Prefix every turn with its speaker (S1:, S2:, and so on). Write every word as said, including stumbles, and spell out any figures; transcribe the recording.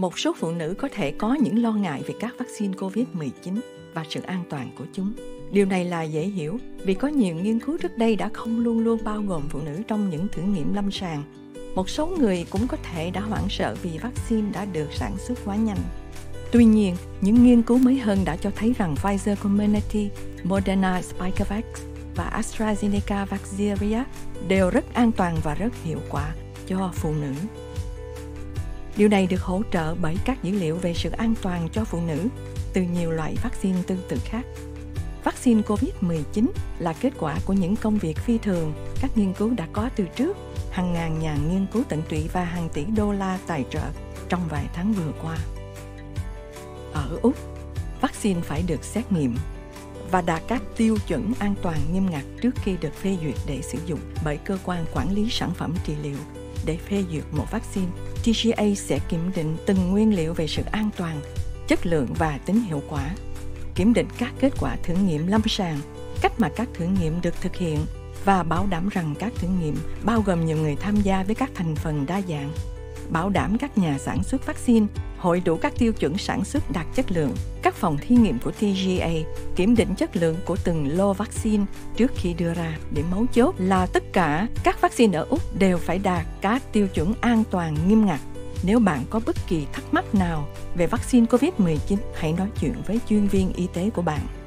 S1: Một số phụ nữ có thể có những lo ngại về các vaccine covid mười chín và sự an toàn của chúng. Điều này là dễ hiểu vì có nhiều nghiên cứu trước đây đã không luôn luôn bao gồm phụ nữ trong những thử nghiệm lâm sàng. Một số người cũng có thể đã hoảng sợ vì vaccine đã được sản xuất quá nhanh. Tuy nhiên, những nghiên cứu mới hơn đã cho thấy rằng Pfizer Comirnaty, Moderna Spikevax và AstraZeneca Vaxzevria đều rất an toàn và rất hiệu quả cho phụ nữ. Điều này được hỗ trợ bởi các dữ liệu về sự an toàn cho phụ nữ từ nhiều loại vaccine tương tự khác. Vaccine covid mười chín là kết quả của những công việc phi thường, các nghiên cứu đã có từ trước, hàng ngàn nhà nghiên cứu tận tụy và hàng tỷ đô la tài trợ trong vài tháng vừa qua. Ở Úc, vaccine phải được xét nghiệm và đạt các tiêu chuẩn an toàn nghiêm ngặt trước khi được phê duyệt để sử dụng bởi cơ quan quản lý sản phẩm trị liệu. Để phê duyệt một vaccine, T G A sẽ kiểm định từng nguyên liệu về sự an toàn, chất lượng và tính hiệu quả, kiểm định các kết quả thử nghiệm lâm sàng, cách mà các thử nghiệm được thực hiện và bảo đảm rằng các thử nghiệm bao gồm nhiều người tham gia với các thành phần đa dạng, bảo đảm các nhà sản xuất vaccine hội đủ các tiêu chuẩn sản xuất đạt chất lượng. Các phòng thí nghiệm của T G A kiểm định chất lượng của từng lô vaccine trước khi đưa ra. Điểm mấu chốt là tất cả các vaccine ở Úc đều phải đạt các tiêu chuẩn an toàn nghiêm ngặt. Nếu bạn có bất kỳ thắc mắc nào về vaccine covid mười chín, hãy nói chuyện với chuyên viên y tế của bạn.